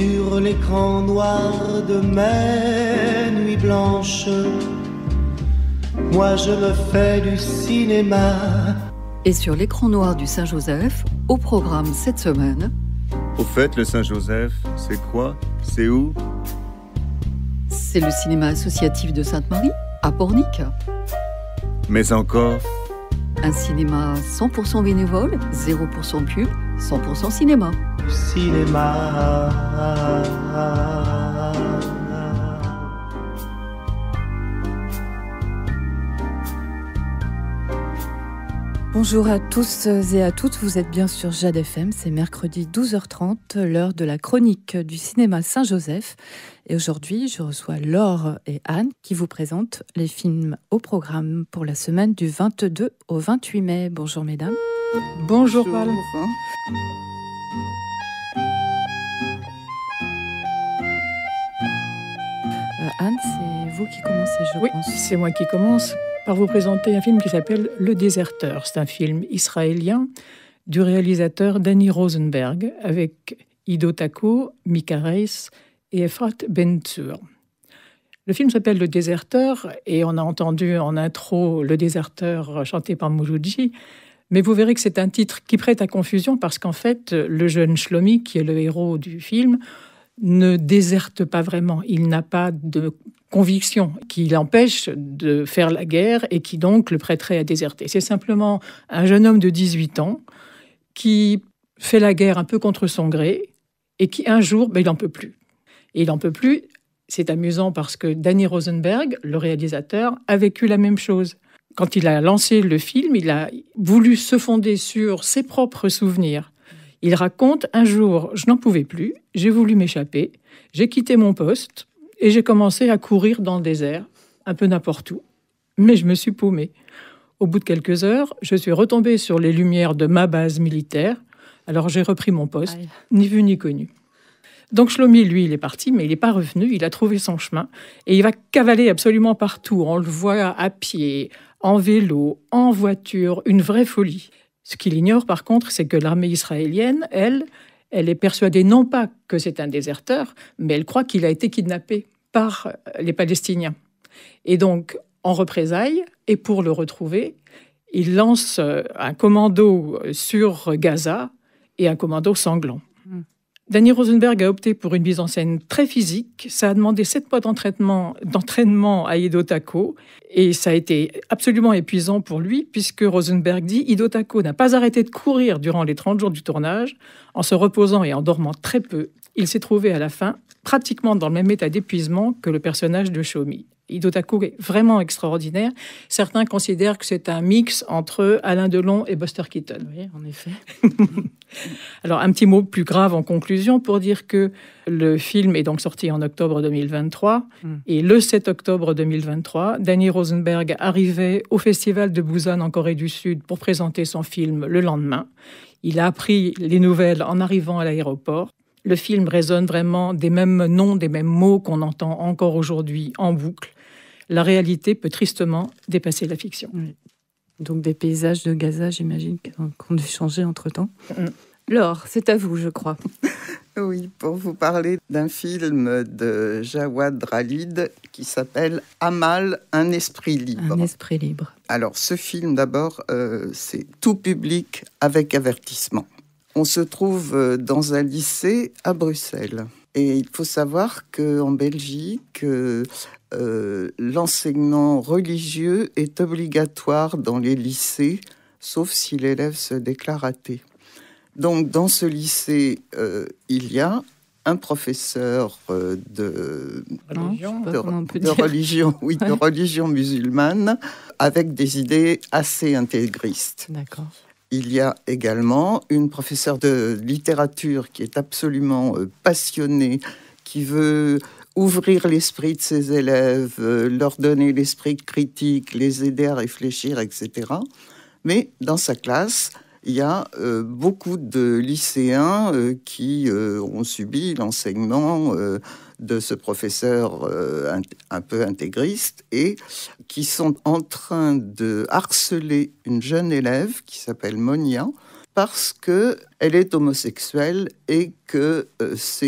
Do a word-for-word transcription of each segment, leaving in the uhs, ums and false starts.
sur l'écran noir de mes nuits blanches, moi je me fais du cinéma. Et sur l'écran noir du Saint-Joseph, au programme cette semaine... Au fait, le Saint-Joseph, c'est quoi? C'est où? C'est le cinéma associatif de Sainte-Marie, à Pornic. Mais encore? Un cinéma cent pour cent bénévole, zéro pour cent pub, cent pour cent cinéma. Cinéma. Bonjour à tous et à toutes, vous êtes bien sur Jade F M, c'est mercredi douze heures trente, l'heure de la chronique du cinéma Saint-Joseph. Et aujourd'hui, je reçois Laure et Anne qui vous présentent les films au programme pour la semaine du vingt-deux au vingt-huit mai. Bonjour mesdames. Bonjour Paul. Euh, Anne, c'est vous qui commencez, je oui, pense. Oui, c'est moi qui commence par vous présenter un film qui s'appelle Le Déserteur. C'est un film israélien du réalisateur Danny Rosenberg avec Ido Tako, Mika Reis et Efrat Ben-Tzur. Le film s'appelle Le Déserteur et on a entendu en intro Le Déserteur chanté par Mouloudji, mais vous verrez que c'est un titre qui prête à confusion parce qu'en fait, le jeune Shlomi, qui est le héros du film, ne déserte pas vraiment. Il n'a pas de conviction qui l'empêche de faire la guerre et qui donc le prêterait à déserter. C'est simplement un jeune homme de dix-huit ans qui fait la guerre un peu contre son gré et qui un jour, ben, il n'en peut plus. Et il n'en peut plus, c'est amusant parce que Danny Rosenberg, le réalisateur, a vécu la même chose. Quand il a lancé le film, il a voulu se fonder sur ses propres souvenirs. Il raconte, un jour, je n'en pouvais plus, j'ai voulu m'échapper, j'ai quitté mon poste et j'ai commencé à courir dans le désert, un peu n'importe où. Mais je me suis paumé. Au bout de quelques heures, je suis retombé sur les lumières de ma base militaire, alors j'ai repris mon poste, Aïe. Ni vu ni connu. Donc Shlomi, lui, il est parti, mais il n'est pas revenu, il a trouvé son chemin et il va cavaler absolument partout. On le voit à pied, en vélo, en voiture, une vraie folie. Ce qu'il ignore, par contre, c'est que l'armée israélienne, elle, elle est persuadée non pas que c'est un déserteur, mais elle croit qu'il a été kidnappé par les Palestiniens. Et donc, en représailles, et pour le retrouver, il lance un commando sur Gaza et un commando sanglant. Mmh. Danny Rosenberg a opté pour une mise en scène très physique. Ça a demandé sept mois d'entraînement, d'entraînement à Ido Tako et ça a été absolument épuisant pour lui puisque Rosenberg dit Ido Tako n'a pas arrêté de courir durant les trente jours du tournage. En se reposant et en dormant très peu, il s'est trouvé à la fin pratiquement dans le même état d'épuisement que le personnage de Shlomi. Ido Tako est vraiment extraordinaire. Certains considèrent que c'est un mix entre Alain Delon et Buster Keaton. Oui, en effet. Alors, un petit mot plus grave en conclusion pour dire que le film est donc sorti en octobre deux mille vingt-trois. Mm. Et le sept octobre deux mille vingt-trois, Danny Rosenberg arrivait au Festival de Busan en Corée du Sud pour présenter son film le lendemain. Il a appris les nouvelles en arrivant à l'aéroport. Le film résonne vraiment des mêmes noms, des mêmes mots qu'on entend encore aujourd'hui en boucle. La réalité peut tristement dépasser la fiction. Oui. Donc des paysages de Gaza, j'imagine, qui ont dû changer entre-temps. Mm. Laure, c'est à vous, je crois. Oui, pour vous parler d'un film de Jawad Khalid qui s'appelle Amal, un esprit libre. Un esprit libre. Alors, ce film, d'abord, euh, c'est tout public avec avertissement. On se trouve dans un lycée à Bruxelles. Et il faut savoir qu'en Belgique, euh, euh, l'enseignement religieux est obligatoire dans les lycées, sauf si l'élève se déclare athée. Donc, dans ce lycée, euh, il y a un professeur euh, de religion, de, de religion, oui, ouais. de religion musulmane, avec des idées assez intégristes. D'accord. Il y a également une professeure de littérature qui est absolument euh, passionnée, qui veut ouvrir l'esprit de ses élèves, euh, leur donner l'esprit critique, les aider à réfléchir, et cetera. Mais dans sa classe, il y a euh, beaucoup de lycéens euh, qui euh, ont subi l'enseignement euh, de ce professeur euh, un, un peu intégriste et qui sont en train de harceler une jeune élève qui s'appelle Monia parce qu'elle est homosexuelle et que euh, c'est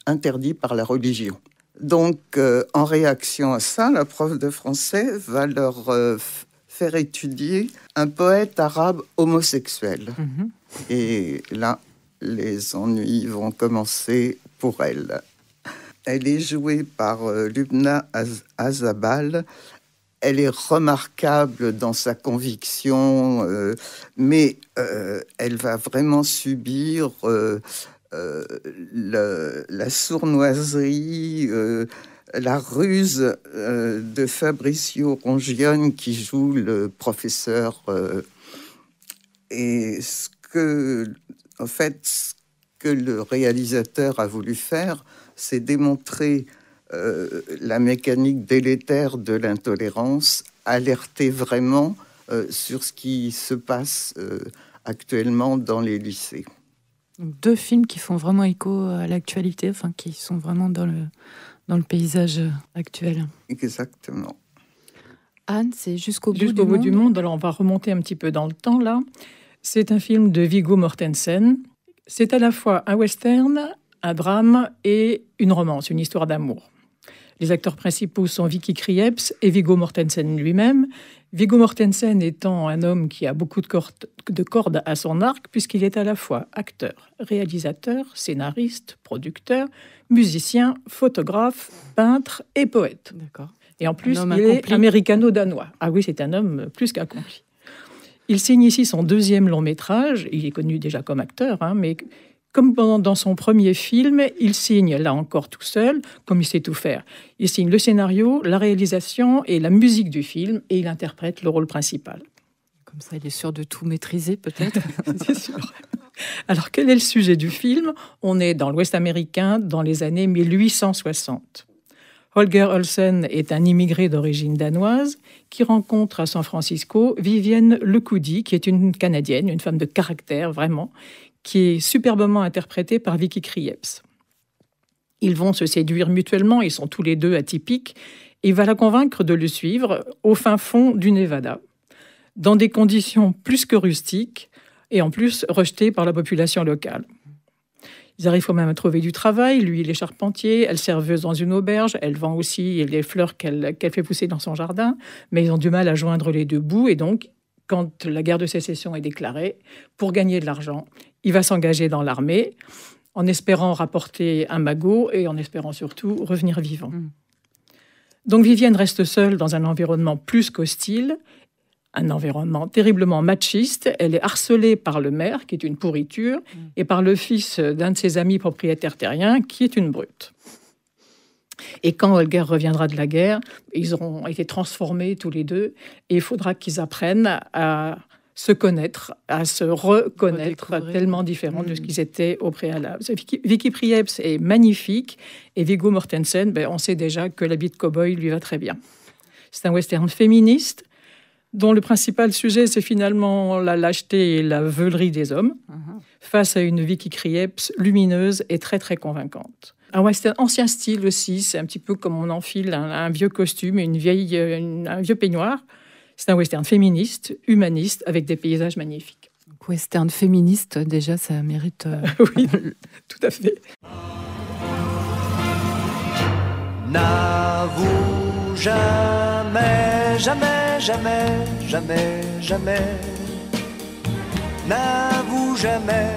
interdit par la religion. Donc, euh, en réaction à ça, la prof de français va leur euh, faire étudier un poète arabe homosexuel. Mmh. Et là, les ennuis vont commencer pour elle. Elle est jouée par euh, Lubna Az- Azabal. Elle est remarquable dans sa conviction, euh, mais euh, elle va vraiment subir euh, euh, le, la sournoiserie, euh, la ruse euh, de Fabricio Rongione qui joue le professeur. Euh, et ce que, en fait, ce que le réalisateur a voulu faire, c'est démontrer Euh, la mécanique délétère de l'intolérance, alerter vraiment euh, sur ce qui se passe euh, actuellement dans les lycées. Deux films qui font vraiment écho à l'actualité, enfin qui sont vraiment dans le, dans le paysage actuel. Exactement. Anne, c'est Jusqu'au bout, Jusqu'au du, bout monde. du monde. Alors on va remonter un petit peu dans le temps là. C'est un film de Viggo Mortensen. C'est à la fois un western, un drame et une romance, une histoire d'amour. Les acteurs principaux sont Vicky Krieps et Viggo Mortensen lui-même. Viggo Mortensen étant un homme qui a beaucoup de cordes, de cordes à son arc, puisqu'il est à la fois acteur, réalisateur, scénariste, producteur, musicien, photographe, peintre et poète. D'accord. Et en plus, il accompli. est américano-danois. Ah oui, c'est un homme plus qu'accompli. Il signe ici son deuxième long métrage. Il est connu déjà comme acteur, hein, mais... Comme dans son premier film, il signe, là encore tout seul, comme il sait tout faire. Il signe le scénario, la réalisation et la musique du film, et il interprète le rôle principal. Comme ça, il est sûr de tout maîtriser, peut-être. C'est sûr. Alors, quel est le sujet du film ? On est dans l'Ouest américain, dans les années mille huit cent soixante. Holger Olsen est un immigré d'origine danoise qui rencontre à San Francisco Vivienne Lecoudi, qui est une Canadienne, une femme de caractère, vraiment, qui est superbement interprétée par Vicky Krieps. Ils vont se séduire mutuellement, ils sont tous les deux atypiques, et il va la convaincre de le suivre au fin fond du Nevada, dans des conditions plus que rustiques, et en plus rejetées par la population locale. Ils arrivent quand même à trouver du travail, lui il est charpentier, elle serveuse dans une auberge, elle vend aussi les fleurs qu'elle, qu'elle fait pousser dans son jardin, mais ils ont du mal à joindre les deux bouts, et donc, quand la guerre de sécession est déclarée, pour gagner de l'argent, il va s'engager dans l'armée en espérant rapporter un magot et en espérant surtout revenir vivant. Mmh. Donc Vivienne reste seule dans un environnement plus qu'hostile, un environnement terriblement machiste. Elle est harcelée par le maire, qui est une pourriture, mmh. et par le fils d'un de ses amis propriétaires terriens, qui est une brute. Et quand Holger reviendra de la guerre, ils auront été transformés tous les deux, et il faudra qu'ils apprennent à se connaître, à se reconnaître, tellement différents mmh. de ce qu'ils étaient au préalable. Vicky, Vicky Krieps est magnifique, et Viggo Mortensen, ben, on sait déjà que l'habit de cow-boy lui va très bien. C'est un western féministe, dont le principal sujet, c'est finalement la lâcheté et la veulerie des hommes, mmh. face à une Vicky Krieps lumineuse et très très convaincante. Un western ancien style aussi, c'est un petit peu comme on enfile un, un vieux costume, une vieille, une, un vieux peignoir. C'est un western féministe, humaniste, avec des paysages magnifiques. Donc, western féministe, déjà, ça mérite... Euh... oui, tout à fait. N'avoue jamais, jamais, jamais, jamais, jamais. N'avoue jamais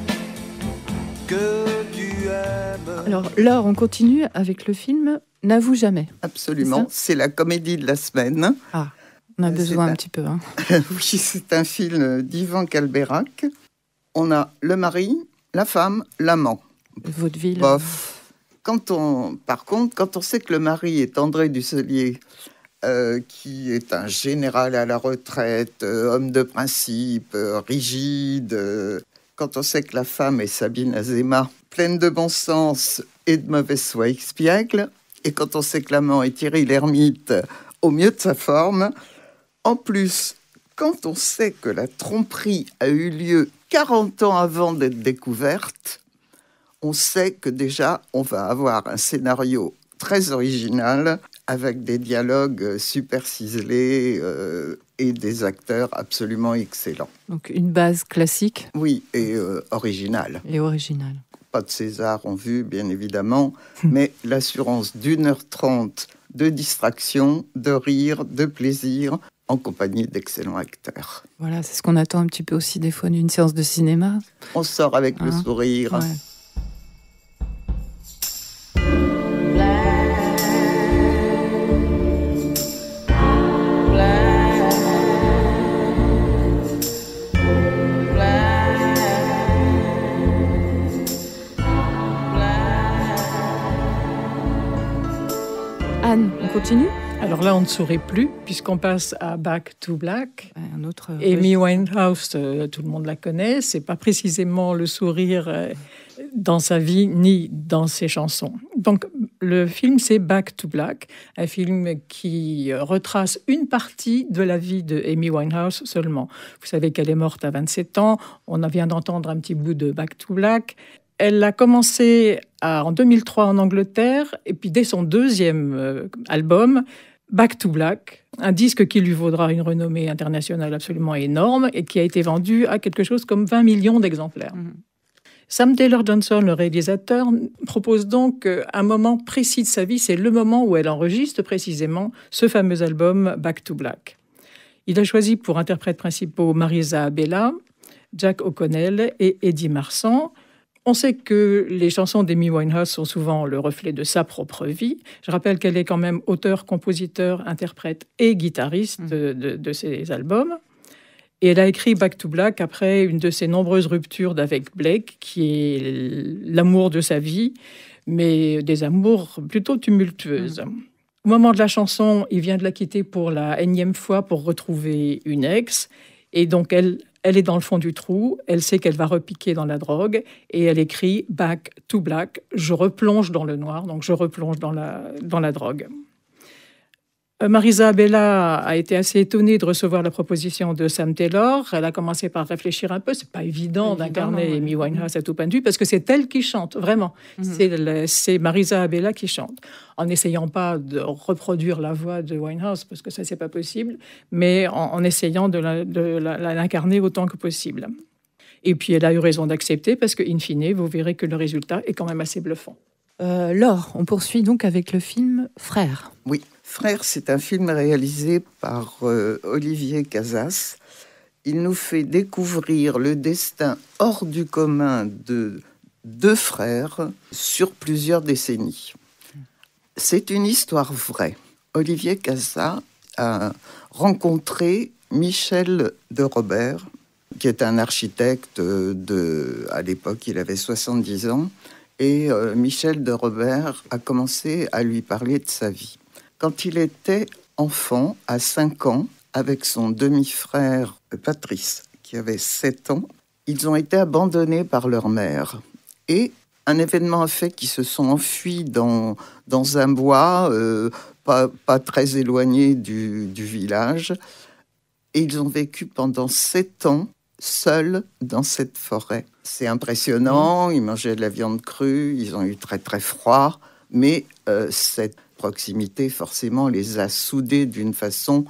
que tu aimes. Alors, Laure, on continue avec le film N'avoue jamais. Absolument, c'est, c'est la comédie de la semaine. Ah. On a besoin un... un petit peu. Hein. Oui, c'est un film d'Ivan Calberac. On a le mari, la femme, l'amant. Vaudeville. Bof. Quand on, par contre, quand on sait que le mari est André Dusselier, euh, qui est un général à la retraite, euh, homme de principe, euh, rigide, euh, quand on sait que la femme est Sabine Azéma, pleine de bon sens et de mauvaise foi expiègle, et quand on sait que l'amant est Thierry Lhermitte, au mieux de sa forme. En plus, quand on sait que la tromperie a eu lieu quarante ans avant d'être découverte, on sait que déjà, on va avoir un scénario très original, avec des dialogues super ciselés euh, et des acteurs absolument excellents. Donc une base classique. Oui, et euh, originale. Et originale. pas de César en vue, bien évidemment, mais l'assurance d'une heure trente de distraction, de rire, de plaisir, en compagnie d'excellents acteurs. Voilà, c'est ce qu'on attend un petit peu aussi des fois d'une séance de cinéma. On sort avec hein, le sourire. Ouais. Anne, on continue ? Alors là, on ne sourit plus, puisqu'on passe à Back to Black. Un autre... Amy Winehouse, euh, tout le monde la connaît. C'est pas précisément le sourire euh, dans sa vie, ni dans ses chansons. Donc, le film, c'est Back to Black, un film qui retrace une partie de la vie de Amy Winehouse seulement. Vous savez qu'elle est morte à vingt-sept ans. On vient d'entendre un petit bout de Back to Black. Elle a commencé à, en deux mille trois en Angleterre, et puis dès son deuxième euh, album, Back to Black, un disque qui lui vaudra une renommée internationale absolument énorme et qui a été vendu à quelque chose comme vingt millions d'exemplaires. Mmh. Sam Taylor Johnson, le réalisateur, propose donc un moment précis de sa vie, c'est le moment où elle enregistre précisément ce fameux album Back to Black. Il a choisi pour interprètes principaux Marisa Abela, Jack O'Connell et Eddie Marsan. On sait que les chansons d'Amy Winehouse sont souvent le reflet de sa propre vie. Je rappelle qu'elle est quand même auteur, compositeur, interprète et guitariste de, de, de ses albums. Et elle a écrit Back to Black après une de ses nombreuses ruptures d'avec Blake, qui est l'amour de sa vie, mais des amours plutôt tumultueuses. Mmh. Au moment de la chanson, il vient de la quitter pour la énième fois pour retrouver une ex. Et donc, elle... Elle est dans le fond du trou, elle sait qu'elle va repiquer dans la drogue et elle écrit « Back to Black », je replonge dans le noir, donc je replonge dans la, dans la drogue. Marisa Abela a été assez étonnée de recevoir la proposition de Sam Taylor. Elle a commencé par réfléchir un peu. C'est pas évident d'incarner Amy Winehouse à tout point de vue parce que c'est elle qui chante, vraiment. Mm-hmm. C'est, le, c'est Marisa Abela qui chante. En n'essayant pas de reproduire la voix de Winehouse, parce que ça, c'est pas possible, mais en, en essayant de, la, de la, la, l'incarner autant que possible. Et puis, elle a eu raison d'accepter parce que, in fine, vous verrez que le résultat est quand même assez bluffant. Euh, Laure, on poursuit donc avec le film Frères. Oui, Frères, c'est un film réalisé par euh, Olivier Casas. Il nous fait découvrir le destin hors du commun de deux frères sur plusieurs décennies. C'est une histoire vraie. Olivier Casas a rencontré Michel de Robert, qui est un architecte de... À l'époque, il avait soixante-dix ans. Et euh, Michel de Robert a commencé à lui parler de sa vie. Quand il était enfant, à cinq ans, avec son demi-frère Patrice, qui avait sept ans, ils ont été abandonnés par leur mère. Et un événement a fait qu'ils se sont enfuis dans, dans un bois, euh, pas, pas très éloigné du, du village. Et ils ont vécu pendant sept ans seuls dans cette forêt. C'est impressionnant, ils mangeaient de la viande crue, ils ont eu très très froid, mais euh, cette proximité forcément les a soudés d'une façon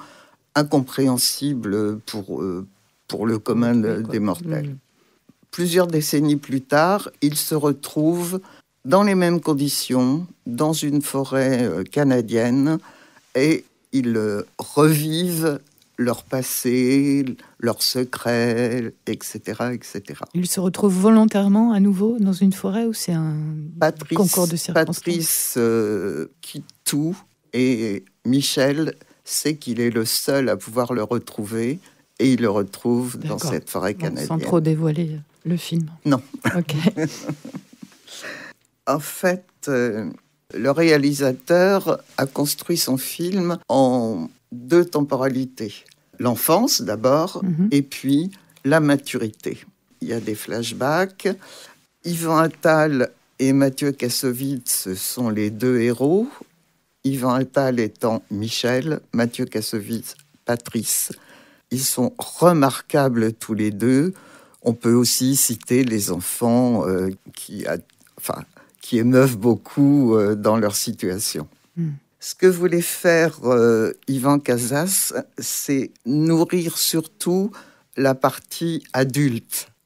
incompréhensible pour, euh, pour le commun de, des mortels. Mmh. Plusieurs décennies plus tard, ils se retrouvent dans les mêmes conditions, dans une forêt euh, canadienne, et ils euh, revivent leur passé, leurs secrets, et cetera, et cetera. Ils se retrouvent volontairement à nouveau dans une forêt ou c'est un Patrice, concours de circonstances? Patrice euh, quitte tout et Michel sait qu'il est le seul à pouvoir le retrouver et il le retrouve D'accord. dans cette forêt canadienne. Sans trop dévoiler le film. Non. Ok. En fait, euh, le réalisateur a construit son film en deux temporalités. L'enfance d'abord, mmh. et puis la maturité. Il y a des flashbacks. Yvan Attal et Mathieu Kassovitz sont les deux héros. Yvan Attal étant Michel, Mathieu Kassovitz, Patrice. Ils sont remarquables tous les deux. On peut aussi citer les enfants euh, qui, a, enfin, qui émeuvent beaucoup euh, dans leur situation. Mmh. Ce que voulait faire euh, Yvan Casas, c'est nourrir surtout la partie adulte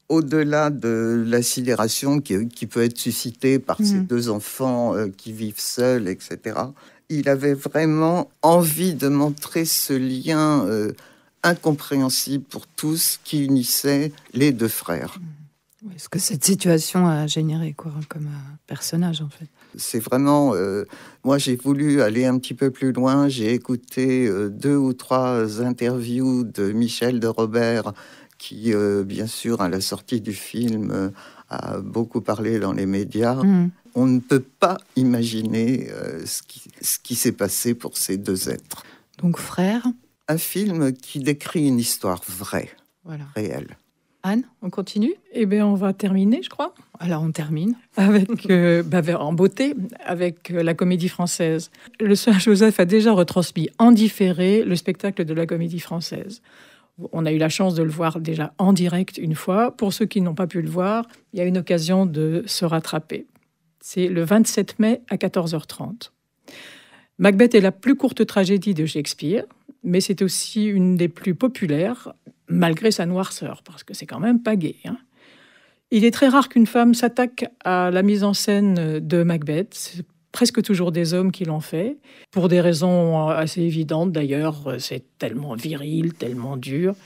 au-delà de la sidération qui, qui peut être suscitée par mmh. ces deux enfants euh, qui vivent seuls, et cetera, il avait vraiment envie de montrer ce lien euh, incompréhensible pour tous qui unissait les deux frères. Mmh. Ce que cette situation a généré quoi, comme euh, personnage, en fait. C'est vraiment... Euh, moi, j'ai voulu aller un petit peu plus loin. J'ai écouté euh, deux ou trois interviews de Michel de Robert, qui, euh, bien sûr, à la sortie du film, euh, a beaucoup parlé dans les médias. Mmh. On ne peut pas imaginer euh, ce qui, ce qui s'est passé pour ces deux êtres. Donc, frère. Un film qui décrit une histoire vraie, voilà. réelle. Anne, on continue ? Eh bien, on va terminer, je crois. Alors, on termine. Avec, euh, bah, en beauté, avec euh, la Comédie Française. Le Saint-Joseph a déjà retransmis en différé le spectacle de la Comédie Française. On a eu la chance de le voir déjà en direct une fois. Pour ceux qui n'ont pas pu le voir, il y a une occasion de se rattraper. C'est le vingt-sept mai à quatorze heures trente. Macbeth est la plus courte tragédie de Shakespeare, mais c'est aussi une des plus populaires, malgré sa noirceur, parce que c'est quand même pas gai. Hein. Il est très rare qu'une femme s'attaque à la mise en scène de Macbeth. C'est presque toujours des hommes qui l'ont fait, pour des raisons assez évidentes d'ailleurs. C'est tellement viril, tellement dur.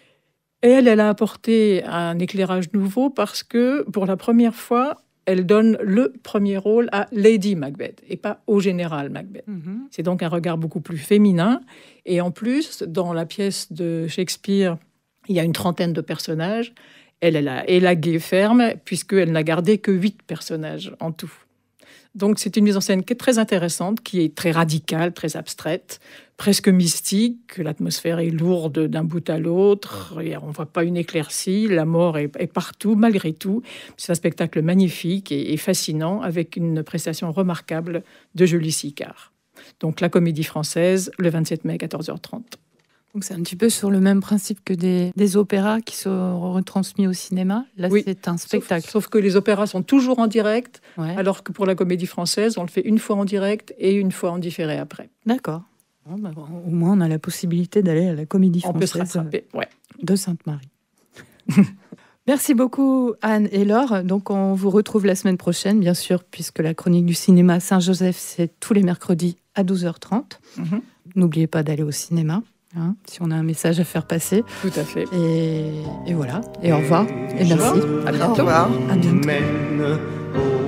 Et elle, elle a apporté un éclairage nouveau parce que, pour la première fois, elle donne le premier rôle à Lady Macbeth et pas au général Macbeth. Mm-hmm. C'est donc un regard beaucoup plus féminin. Et en plus, dans la pièce de Shakespeare, il y a une trentaine de personnages. Elle, elle a élagué ferme, puisqu'elle n'a gardé que huit personnages en tout. Donc c'est une mise en scène qui est très intéressante, qui est très radicale, très abstraite, presque mystique. L'atmosphère est lourde d'un bout à l'autre. Et on ne voit pas une éclaircie. La mort est, est partout, malgré tout. C'est un spectacle magnifique et, et fascinant, avec une prestation remarquable de Julie Sicard. Donc la Comédie Française, le vingt-sept mai à quatorze heures trente. Donc c'est un petit peu sur le même principe que des, des opéras qui sont retransmis au cinéma. Là, oui. C'est un spectacle. Sauf, sauf que les opéras sont toujours en direct, ouais. alors que pour la Comédie Française, on le fait une fois en direct et une fois en différé après. D'accord. Bon, bah, bon, au moins, on a la possibilité d'aller à la Comédie on Française peut se rattraper, ouais. de Sainte-Marie. Merci beaucoup, Anne et Laure. Donc, on vous retrouve la semaine prochaine, bien sûr, puisque la chronique du cinéma Saint-Joseph, c'est tous les mercredis à douze heures trente. Mm-hmm. N'oubliez pas d'aller au cinéma. Hein, si on a un message à faire passer. Tout à fait. Et, et voilà. Et au revoir. Et merci. À bientôt. À bientôt.